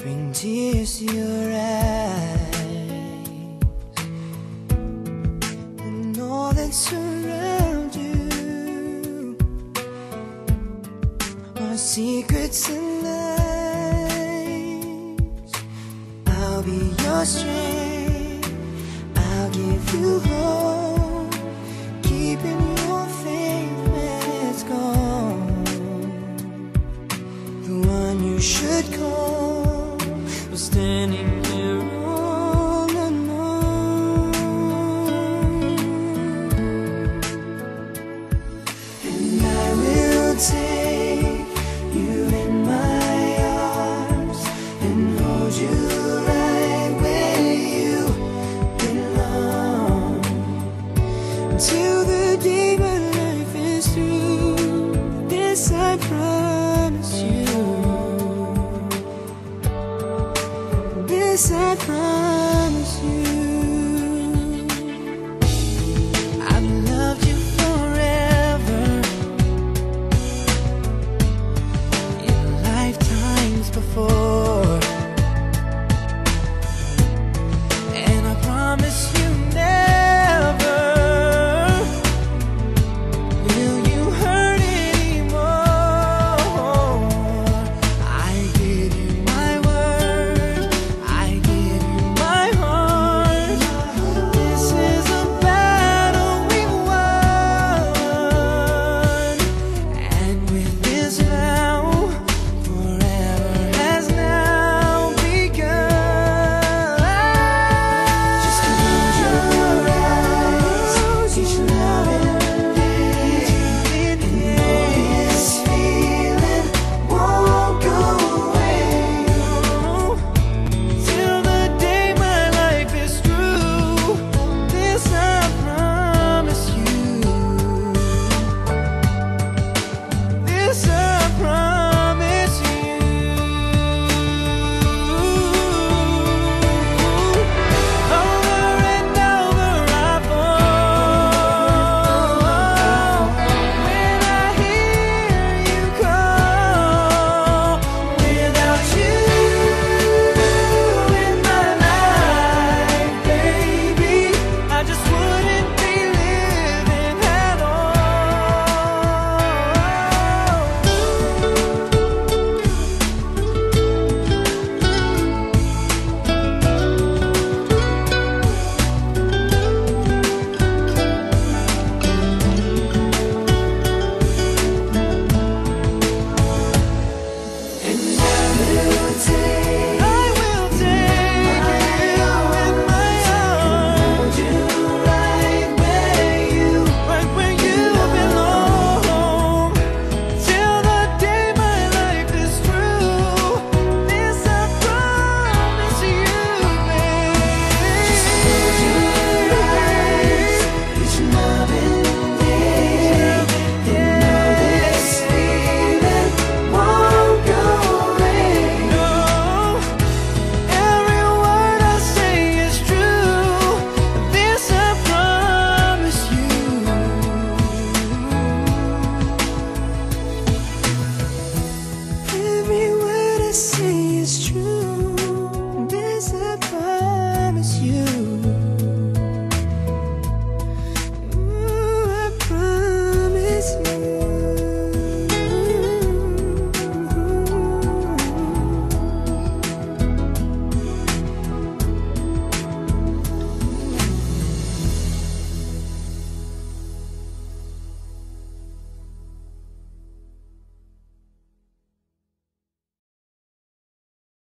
bring tears to your eyes, and all that surrounds you are secrets and lies. I'll be your strength, I'll give you hope, keeping your faith when it's gone. The one you should call was standing here all alone. And I will take you in my arms and hold you right where you belong, until the day my life is through. This I promise you. This I promise.